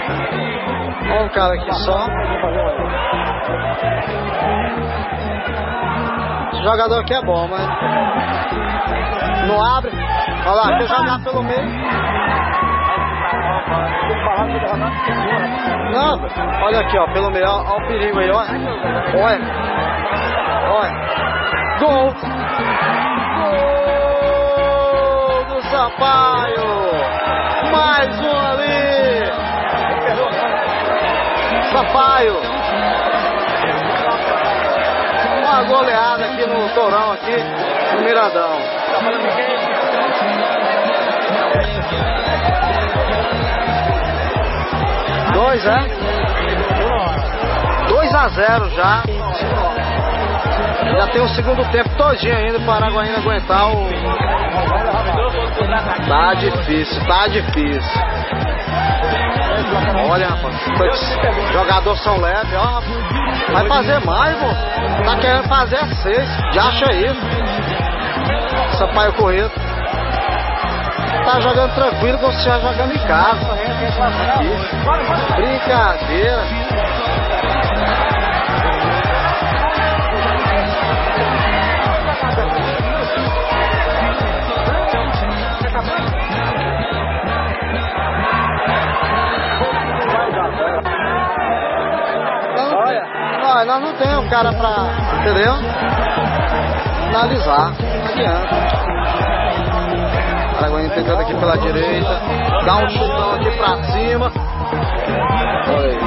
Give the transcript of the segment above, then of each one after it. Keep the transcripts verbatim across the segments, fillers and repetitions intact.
Olha um cara aqui só. Esse jogador aqui é bom, mas não abre. Olha lá, quer jogar pelo meio. Não, olha aqui, ó, pelo meio, olha o perigo aí, olha. Olha. Olha. Gol! Gol do Sampaio! Mais um ali! Sampaio! Uma goleada aqui no Torão, aqui no Miradão. Dois, é? dois a zero já. Já tem o segundo tempo todinho ainda para o Araguaína aguentar o... Tá difícil, tá difícil. Olha, rapaz, jogador são leve, ó, rapaz. Vai fazer mais, pô. Tá querendo fazer a seis. Já acha isso. Sampaio Corrêa. Tá jogando tranquilo como se estivesse jogando em casa. Brincadeira. Olha, nós, nós não temos um cara pra, entendeu? Analisar. Não adianta. Araguaína tentando aqui pela direita, dá um chutão aqui pra cima. Olha aí.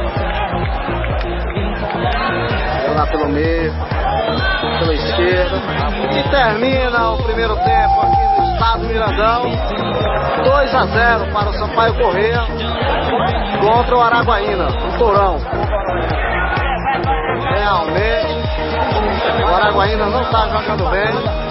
Vai lá pelo meio, pela esquerda. E termina o primeiro tempo aqui no estado do Miradão. dois a zero para o Sampaio Corrêa contra o Araguaína, o Torão. Realmente, o Araguaína não está jogando bem.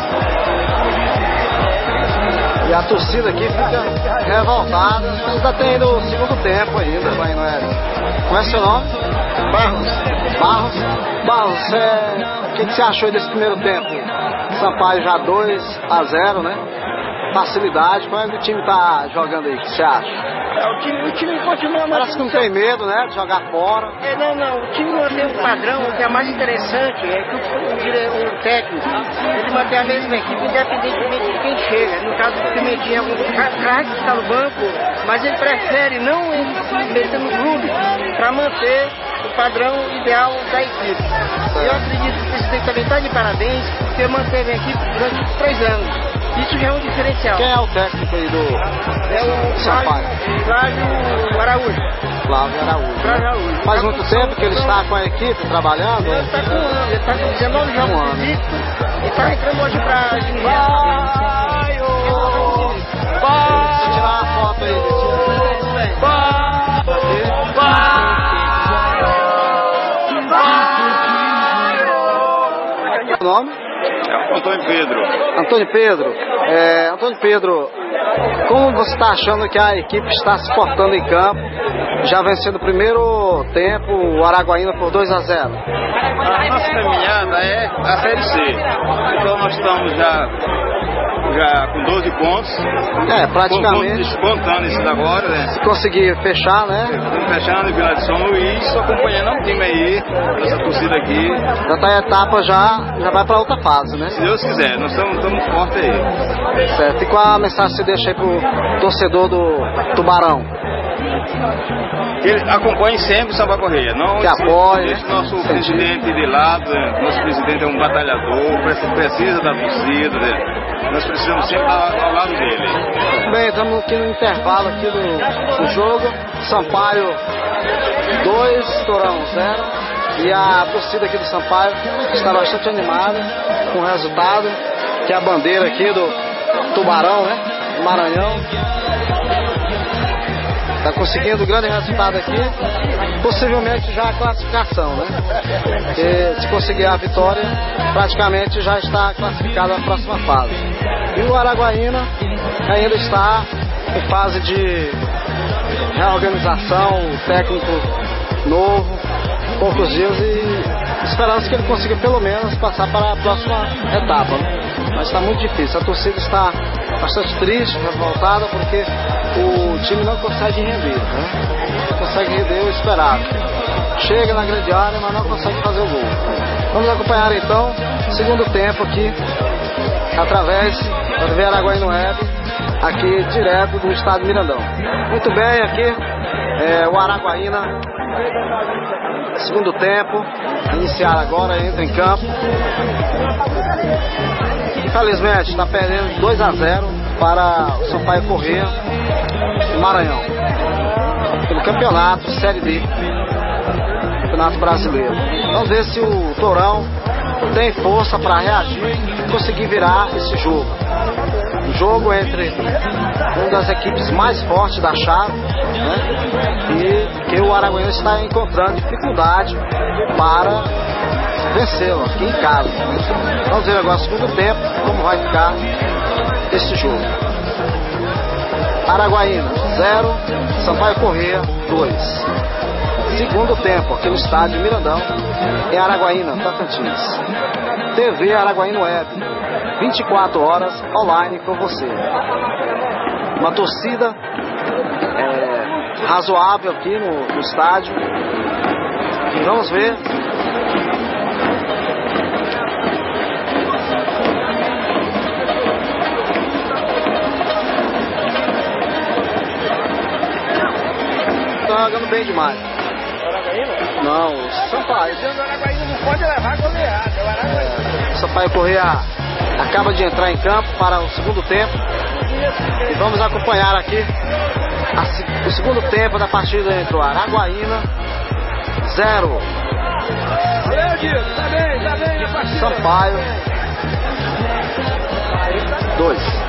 E a torcida aqui fica revoltada. Ainda tem ainda o segundo tempo ainda, vai, não é? Como é seu nome? Barros. Barros. Barros, é... o que, que você achou desse primeiro tempo? Sampaio já dois a zero, né? Facilidade. Como é que o time tá jogando aí? O que você acha? É, o time, o time continua... Parece que não tem medo, né? De jogar fora. É, não, não. O time mantém um padrão. O que é mais interessante é que o, o, o técnico, ele mantém a mesma equipe independentemente de quem chega. No caso do Pimentinha, um craque que está no banco, mas ele prefere não meter no clube para manter o padrão ideal da equipe. Eu acredito que o presidente também está de parabéns, porque manteve a equipe durante três anos. Isso já é um diferencial. Quem é o técnico aí do É o Sampaio? Flávio Araújo. Flávio Araújo. Flávio Araújo. Faz muito tempo que ele está com a equipe trabalhando? Ele está com um ano, ele está com dezenove jogos Um ano. invicto e está entrando hoje para dirigir. Vai! Deixa eu tirar uma foto aí. O nome? É Antônio Pedro. Antônio Pedro. É, Antônio Pedro, como você está achando que a equipe está se portando em campo? Já vencendo o primeiro tempo, o Araguaína por dois a zero. A nossa caminhada é a Série C. Então nós estamos já, já com doze pontos. É, praticamente. Descontando isso agora, né? Se conseguir fechar, né? Estamos fechando em Vila de São Luís, acompanhando o time aí, essa torcida aqui. Já está em etapa, já, já vai para outra fase, né? Se Deus quiser, nós estamos, estamos fortes aí. Certo. E qual a mensagem que você deixa aí pro torcedor do Tubarão? Ele acompanhe sempre o Sampaio Corrêa. Não que apoia. Deixe nosso presidente de lado, né? Nosso presidente é um batalhador, precisa da torcida, né? Nós precisamos sempre ao, ao lado dele. Muito bem, estamos aqui no intervalo aqui do, do jogo. Sampaio dois, Torão zero. E a torcida aqui do Sampaio está bastante animada com o resultado, que é a bandeira aqui do Tubarão, né? Maranhão. Está conseguindo um grande resultado aqui, possivelmente já a classificação, né? E se conseguir a vitória, praticamente já está classificado na próxima fase. E o Araguaína ainda está em fase de reorganização, técnico novo, poucos dias, e esperamos que ele consiga pelo menos passar para a próxima etapa, né? Mas está muito difícil, a torcida está bastante triste, revoltada, porque o time não consegue render, né? Não consegue render o esperado. Chega na grande área, mas não consegue fazer o gol. Vamos acompanhar então o segundo tempo aqui, através da T V Araguaína Web, aqui direto do estádio Mirandão. Muito bem, aqui é o Araguaína, segundo tempo, iniciar agora, entra em campo. Infelizmente está perdendo dois a zero para o Sampaio Corrêa do Maranhão, pelo campeonato Série D, Campeonato Brasileiro. Vamos ver se o Tourão tem força para reagir e conseguir virar esse jogo. Um jogo entre uma das equipes mais fortes da chave, né? E que o Araguaína está encontrando dificuldade para vencê-lo aqui em casa. Vamos ver agora o segundo tempo, como vai ficar esse jogo. Araguaína zero, Sampaio Corrêa dois. Segundo tempo aqui no estádio Mirandão, em Araguaína, Tocantins. T V Araguaína Web, vinte e quatro horas online com você. Uma torcida é, razoável aqui no, no estádio. E vamos ver. Tá jogando bem demais. Não, o Sampaio. O Araguaína não pode levar goleada. O Araguaína. O Sampaio Corrêa acaba de entrar em campo para o segundo tempo. E vamos acompanhar aqui a, o segundo tempo da partida entre o Araguaína zero. Valeu, Diego. Tá bem, tá bem a partida. Sampaio dois.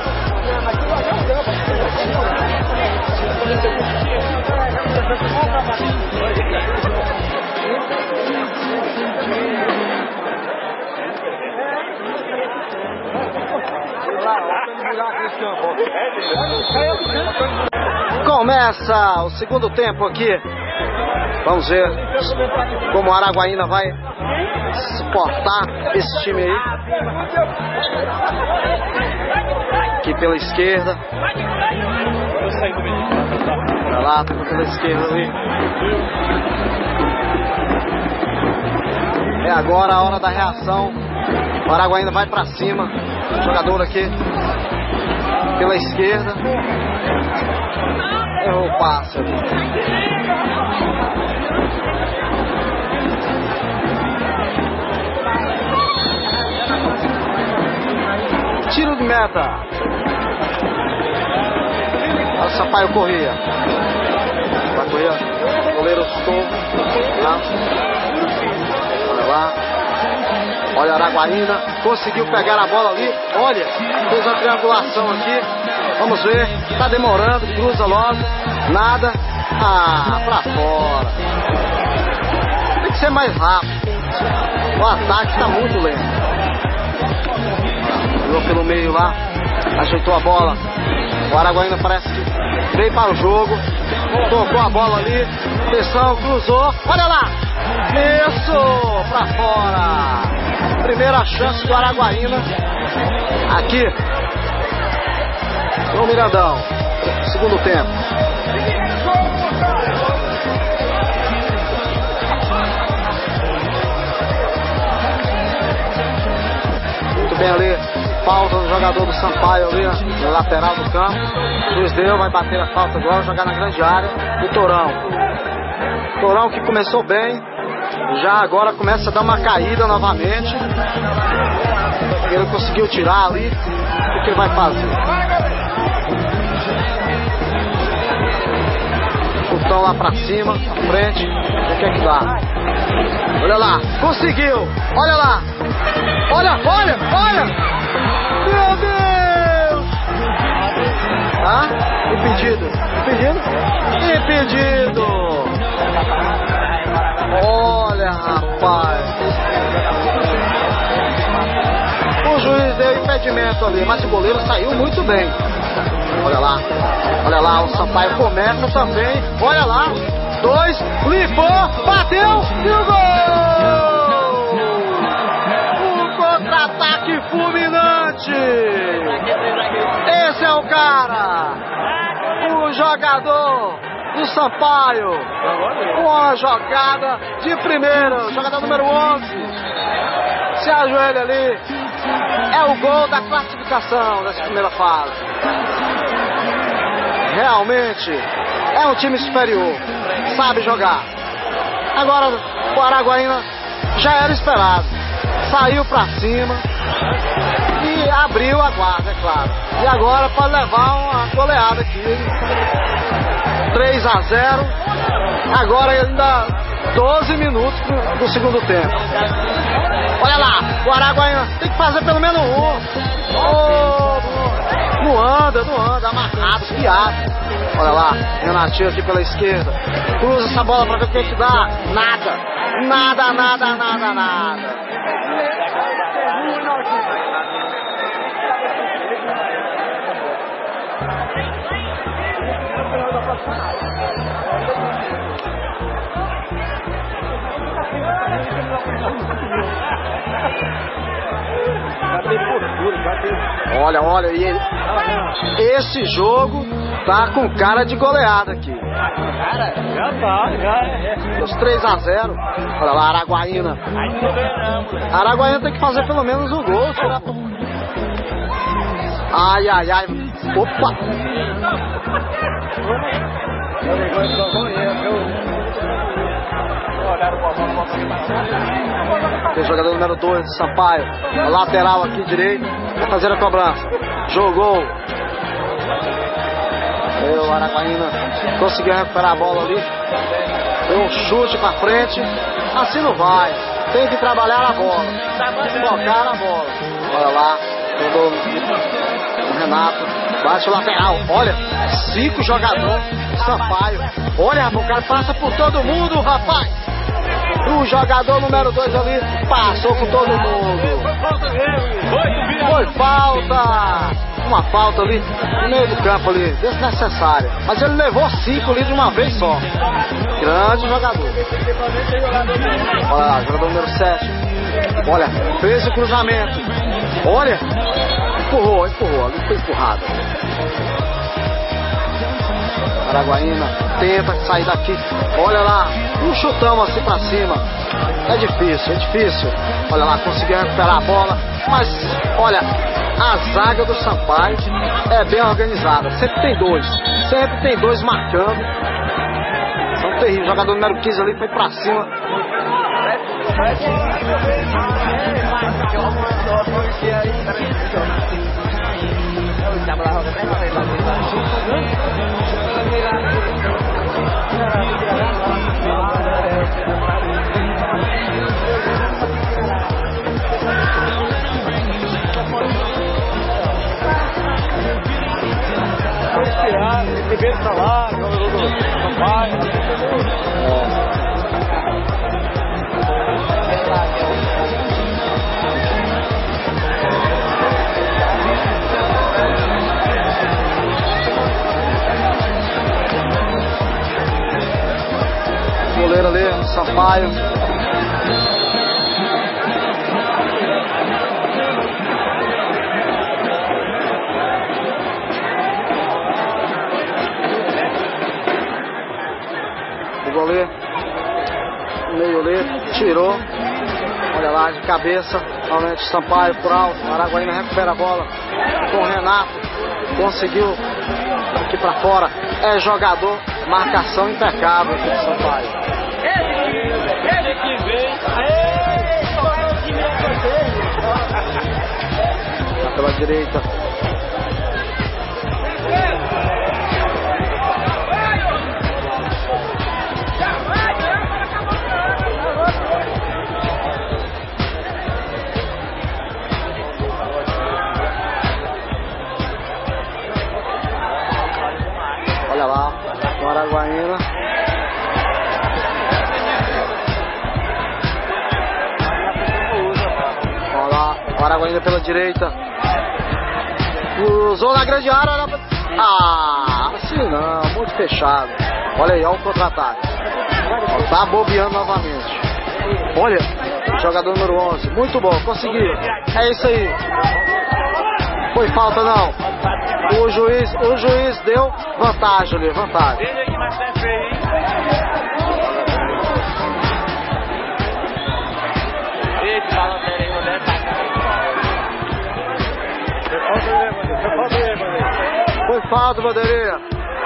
Começa o segundo tempo aqui. Vamos ver como o Araguaína vai suportar esse time aí. Aqui pela esquerda. Olha lá, pela esquerda ali. É agora a hora da reação. O Araguaína vai pra cima. O jogador aqui pela esquerda. Errou o passe ali. Tiro de meta. Olha o Sampaio Corrêa. Vai Corrêa. Goleiro Estou. Olha lá. Olha a Araguaína. Conseguiu pegar a bola ali. Olha. Fez uma triangulação aqui. Vamos ver. Tá demorando. Cruza logo. Nada. Ah, pra fora. Tem que ser mais rápido. O ataque tá muito lento. Jogou pelo meio lá, ajeitou a bola. O Araguaína parece que veio para o jogo. Tocou a bola ali. Atenção, cruzou. Olha lá! Isso! Pra fora! Primeira chance do Araguaína aqui no Mirandão. Segundo tempo. Muito bem ali. Falta do jogador do Sampaio ali, na lateral do campo. Luiz deu, vai bater a falta agora, jogar na grande área do Tourão. Tourão que começou bem, já agora começa a dar uma caída novamente. Ele conseguiu tirar ali. O que ele vai fazer? Chutão lá pra cima, pra frente. O que é que dá? Olha lá, conseguiu! Olha lá! Olha, olha, olha! Meu Deus! Ah, impedido. Impedido? Impedido! Olha, rapaz! O juiz deu impedimento ali, mas o goleiro saiu muito bem. Olha lá, olha lá, o Sampaio começa também. Olha lá, dois, limpou, bateu e o gol! Contra-ataque fulminante! Esse é o cara, o jogador do Sampaio, uma jogada de primeira, jogador número onze, se ajoelha ali, é o gol da classificação dessa primeira fase. Realmente é um time superior, sabe jogar. Agora o Araguaína já era esperado, saiu pra cima e abriu a guarda, é claro. E agora pode levar uma goleada aqui, três a zero, agora ainda doze minutos do segundo tempo. Olha lá, o Araguaína tem que fazer pelo menos um. Oh, não anda, não anda, amarrado, piado. Olha lá, Renatinho aqui pela esquerda, cruza essa bola pra ver o que que dá. Nada, nada, nada, nada, nada. Olha, olha, e ele, esse jogo tá com cara de goleada aqui. Cara, já tá, já é. Os três a zero. Olha lá, Araguaína. Araguaína tem que fazer pelo menos um gol. Tirar... Ai, ai, ai. Opa! Tem jogador número dois de Sampaio, a lateral aqui direito, vai fazer a cobrança. Jogou. E o Araguaína conseguiu recuperar a bola ali. Deu um chute pra frente. Assim não vai. Tem que trabalhar a bola. Tocar a bola. Olha lá. Jogou o Renato. Bate o lateral. Olha, cinco jogadores de Sampaio. Olha, o cara passa por todo mundo, rapaz. O jogador número dois ali passou por todo mundo. Foi falta. Uma falta ali no meio do campo ali, desnecessária. Mas ele levou cinco ali de uma vez só. Grande jogador. Olha lá, jogador número sete. Olha, fez o cruzamento. Olha, empurrou, empurrou, ali foi empurrado. Araguaína tenta sair daqui. Olha lá, um chutão assim pra cima. É difícil, é difícil. Olha lá, conseguiu recuperar a bola. Mas, olha, a zaga do Sampaio é bem organizada. Sempre tem dois. Sempre tem dois marcando. São terríveis. O jogador número quinze ali foi pra cima. Primeiro pra lá, jogador do Sampaio. Goleiro ali, Sampaio. O goleiro, o meio ali, tirou. Olha lá, de cabeça. Novamente Sampaio por alto. Araguaína recupera a bola com o Renato. Conseguiu aqui pra fora. É jogador. Marcação impecável aqui do Sampaio. Tá pela direita. Olha lá, o Araguaína. Olha lá, o Araguaína pela direita. Cruzou na grande área. Olha... Ah, assim não, muito fechado. Olha aí, olha o contra-ataque. Tá bobeando novamente. Olha, jogador número onze, muito bom, conseguiu. É isso aí. Foi falta não. O juiz, o juiz deu vantagem ali, vantagem. Foi falta, bandeirinha.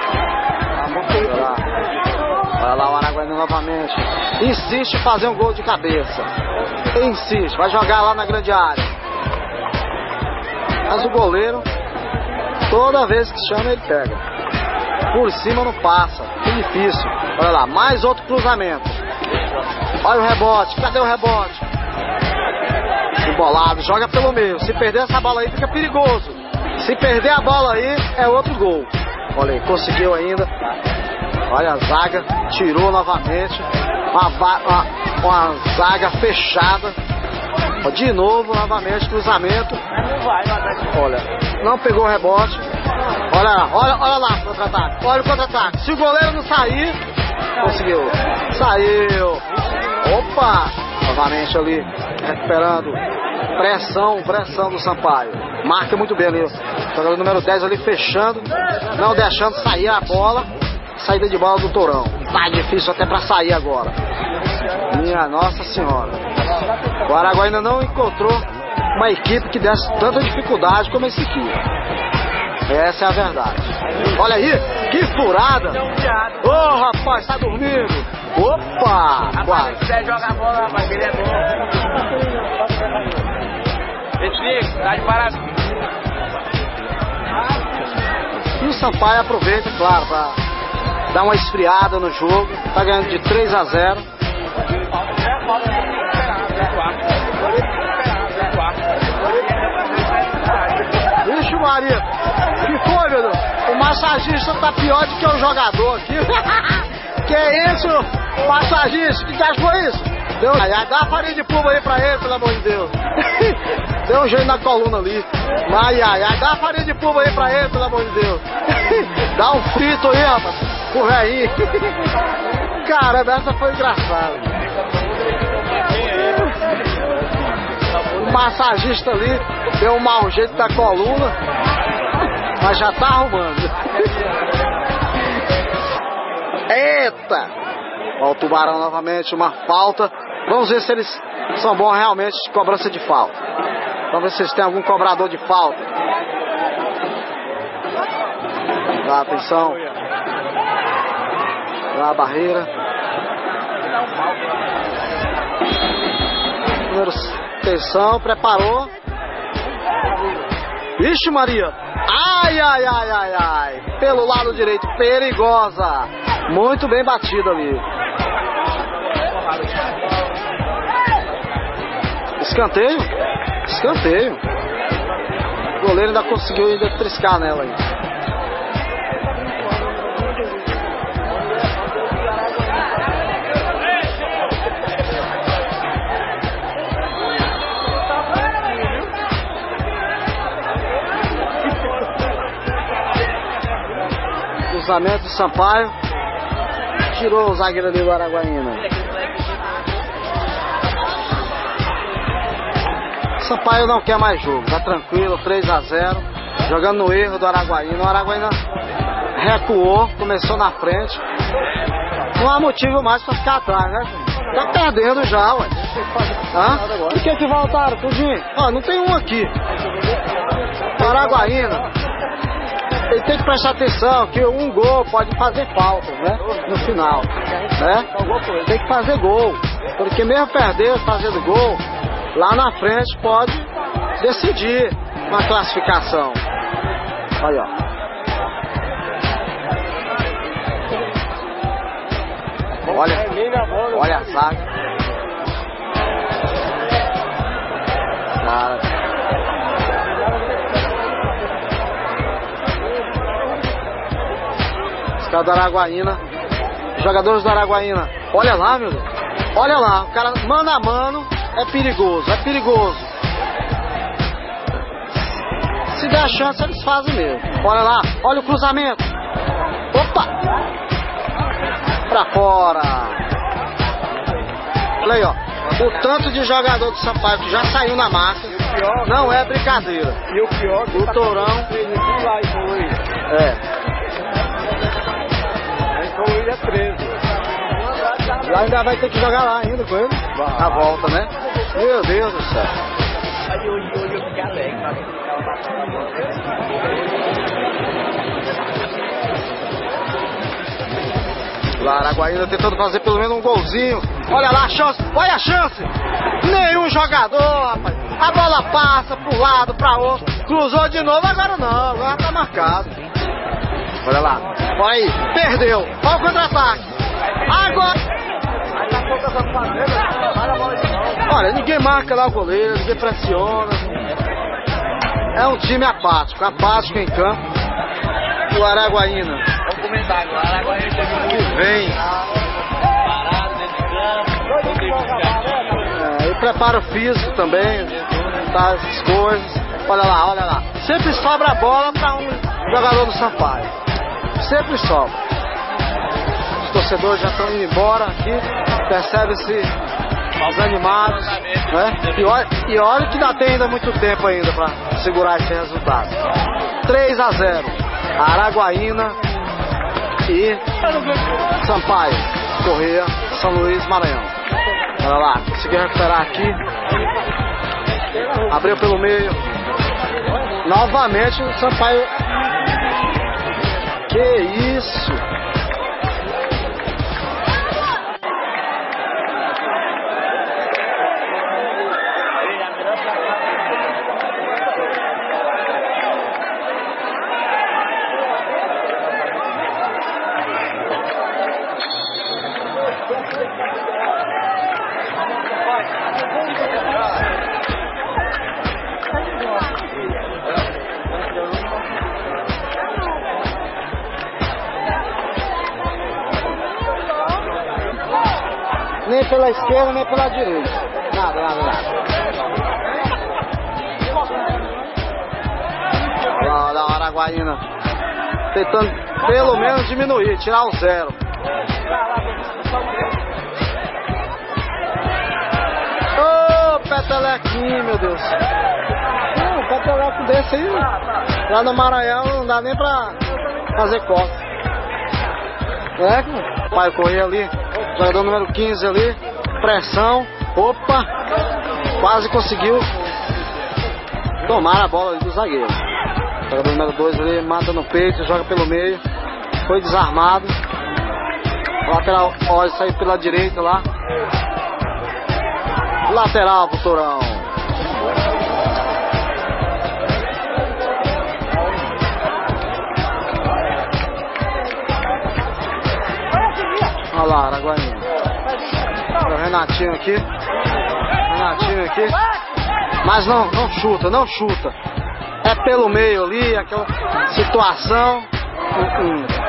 Olha lá o Araguaína novamente. Insiste em fazer um gol de cabeça. Insiste, vai jogar lá na grande área. Mas o goleiro, toda vez que chama, ele pega. Por cima não passa. Que difícil. Olha lá, mais outro cruzamento. Olha o rebote. Cadê o rebote? Embolado, joga pelo meio. Se perder essa bola aí, fica perigoso. Se perder a bola aí, é outro gol. Olha aí, conseguiu ainda. Olha a zaga, tirou novamente. Uma, uma, uma zaga fechada. De novo, novamente, cruzamento. Olha, não pegou o rebote. Olha lá, olha, olha lá o contra-ataque. Olha o contra-ataque. Se o goleiro não sair, conseguiu. Saiu. Opa! Novamente ali, recuperando. Pressão, pressão do Sampaio. Marca muito bem ali. Jogador número dez ali fechando. Não deixando sair a bola. Saída de bola do Tourão. Tá difícil até pra sair agora. Minha Nossa Senhora. O Araguaína não encontrou uma equipe que desse tanta dificuldade como esse aqui. Essa é a verdade. Olha aí, que furada. Ô oh, rapaz, tá dormindo. Opa! Rapaz, se quiser jogar bola, rapaz, ele é bom. Esse tá de parabéns. E o Sampaio aproveita, claro, pra dar uma esfriada no jogo. Tá ganhando de três a zero. Vixe Maria, que foi, meu Deus? O massagista tá pior do que o jogador aqui. Que isso? Massagista, que que foi isso? Deu... Ai, ai, dá uma farinha de pulva aí pra ele, pelo amor de Deus. Deu um jeito na coluna ali. Ai, ai, ai, dá uma farinha de pulva aí pra ele, pelo amor de Deus. Dá um frito aí, rapaz, pro velhinho. Caramba, essa foi engraçada. O massagista ali deu um mau jeito da coluna, mas já tá arrumando. Eita! Ó, o Tubarão novamente, uma falta. Vamos ver se eles são bons realmente de cobrança de falta. Vamos ver se eles têm algum cobrador de falta. Dá atenção. Dá a barreira. Número atenção, preparou. Vixe Maria. Ai, ai, ai, ai, ai. Pelo lado direito, perigosa. Muito bem batida ali. Escanteio? Escanteio. O goleiro ainda conseguiu ainda triscar nela aí. Cruzamento do Sampaio. Tirou o zagueiro ali do Araguaína. Sampaio não quer mais jogo, tá tranquilo, três a zero. Jogando no erro do Araguaína. O Araguaína recuou, começou na frente. Não há motivo mais pra ficar atrás, né? Tá perdendo já, ué. Hã? Por que que voltaram, tudinho? Ó, não tem um aqui. O Araguaína, ele tem que prestar atenção que um gol pode fazer falta, né? No final, né? Tem que fazer gol, porque mesmo perder fazendo gol, lá na frente pode decidir uma classificação. Olha, ó. Olha, olha a zaga. Cara. Os caras do Araguaína, jogadores do Araguaína, olha lá, meu Deus. Olha lá, o cara mano a mano. É perigoso, é perigoso. Se der a chance, eles fazem mesmo. Olha lá, olha o cruzamento. Opa! Pra fora. Olha aí, ó. O tanto de jogador do Sampaio que já saiu na massa. pior. Não é brincadeira. E o pior que o tá Tourão. Lá em São Luís. É. Em São Luís é treze. Lá ainda vai ter que jogar lá ainda com ele. Na volta, né? Meu Deus do céu. Lá, Araguaína tentando fazer pelo menos um golzinho. Olha lá a chance, olha a chance. Nenhum jogador, rapaz. A bola passa pro lado, pra outro. Cruzou de novo, agora não, agora tá marcado. Olha lá, olha aí, perdeu. Olha o contra-ataque. Agora. Olha, ninguém marca lá o goleiro, ninguém pressiona. É um time apático, apático em campo. O Araguaína. Vamos comentar agora. O Araguaína teve um Que vem. parado dentro de campo. Não teve ficar. É, e preparo físico também, tá, essas coisas. Olha lá, olha lá. Sempre sobra a bola para um jogador do Sampaio. Sempre sobra. Os torcedores já estão indo embora aqui. Percebe-se desanimados, né? E olha, e olha que ainda tem ainda muito tempo ainda para segurar esse resultado. três a zero. Araguaína e Sampaio Corrêa, São Luís, Maranhão. Olha lá, conseguiu recuperar aqui. Abriu pelo meio. Novamente o Sampaio. Que isso? Nem pela esquerda, nem pela direita. Nada, nada, nada. Olha lá, Araguaína tentando pelo menos diminuir, tirar o zero. Ô, oh, petelequinho, meu Deus. Não, um peteleco desse aí, lá no Maranhão não dá nem pra fazer costa. É, o pai corria ali. Jogador número quinze ali, pressão, opa, quase conseguiu tomar a bola ali do zagueiro. Jogador número dois ali, mata no peito, joga pelo meio, foi desarmado. Lateral, olha, saiu pela direita lá. Lateral pro Tourão. Olha lá, Araguaína. O Renatinho aqui. Renatinho aqui. Mas não, não chuta, não chuta. É pelo meio ali, aquela situação. Uh -uh.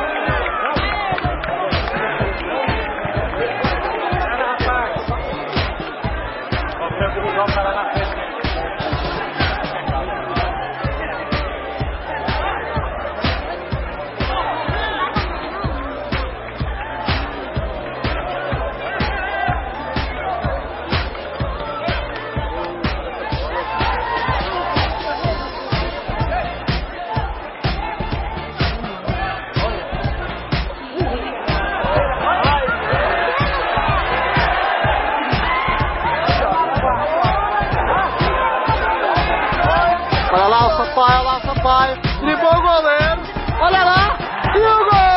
Olha lá o Sampaio, olha lá o Sampaio, driblou o goleiro, olha lá, e o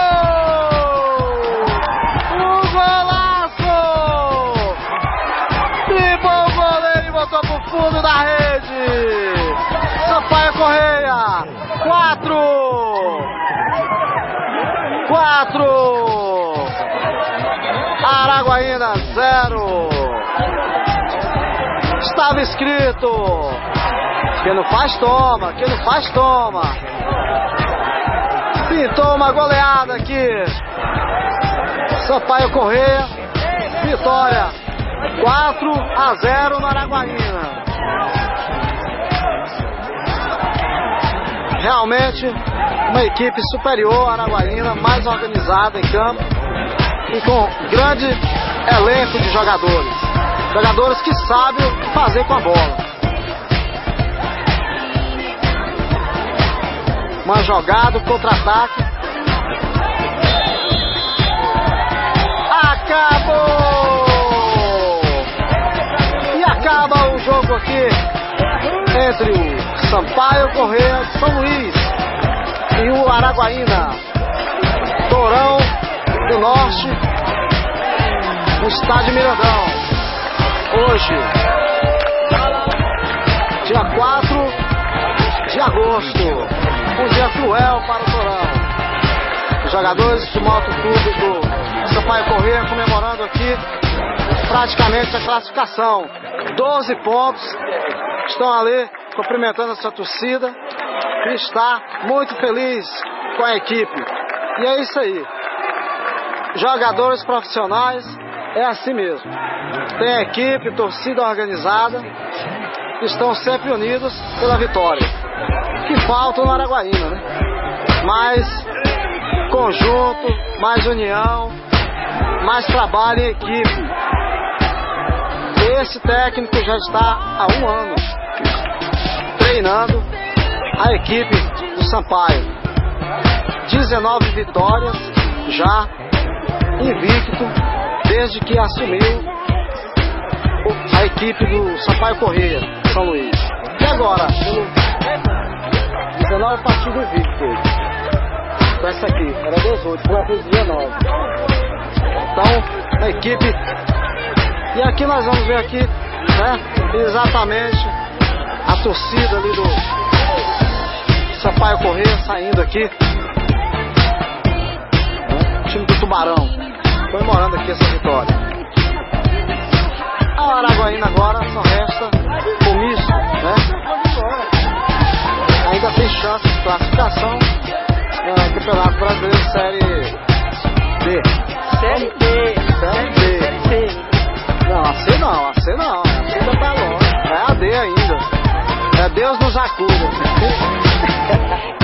gol! O golaço! Driblou o goleiro e botou pro fundo da rede. Sampaio Corrêa, quatro! Quatro! Araguaína, zero! Estava escrito. Quem não faz, toma. Quem não faz, toma. Pintou uma goleada aqui. Sampaio Corrêa. Vitória. quatro a zero no Araguaína. Realmente uma equipe superior, Araguaína, mais organizada em campo e com grande elenco de jogadores. Jogadores que sabem o que fazer com a bola. Uma jogada, contra-ataque. Acabou! E acaba o jogo aqui entre o Sampaio Corrêa de São Luís e o Araguaína, Torão do Norte, no estádio Mirandão. Hoje, dia quatro de agosto, um dia cruel para o Torão. Os jogadores do Motoclube do Sampaio Corrêa comemorando aqui praticamente a classificação. doze pontos, estão ali cumprimentando a sua torcida, que está muito feliz com a equipe. E é isso aí. Jogadores profissionais é assim mesmo. Tem equipe, torcida organizada, estão sempre unidos pela vitória. Que falta no Araguaína, né? Mais conjunto, mais união, mais trabalho em equipe. Esse técnico já está há um ano treinando a equipe do Sampaio. dezenove vitórias já, invicto, desde que assumiu a equipe do Sampaio Corrêa, São Luís. E agora, dezenove partidas invictas. Com essa aqui, era dezoito, agora fez dezenove. Então, a equipe. E aqui nós vamos ver aqui, né, exatamente a torcida ali do Sampaio Corrêa saindo aqui. O time do Tubarão comemorando aqui essa vitória. A Araguaína agora só resta comício, né? Ainda tem chance de classificação no Campeonato Brasileiro Série D. Série D. Série D. Não, a C não, a C não. A C ainda tá longe. É a D ainda. É Deus nos acuda.